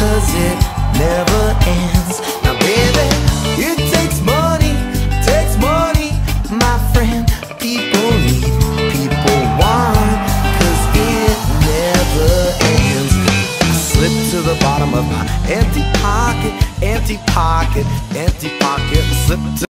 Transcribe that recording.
'cause it never ends. Now baby, it takes money, my friend. People need, people want, 'cause it never ends. I slip to the bottom of my empty pocket, slip to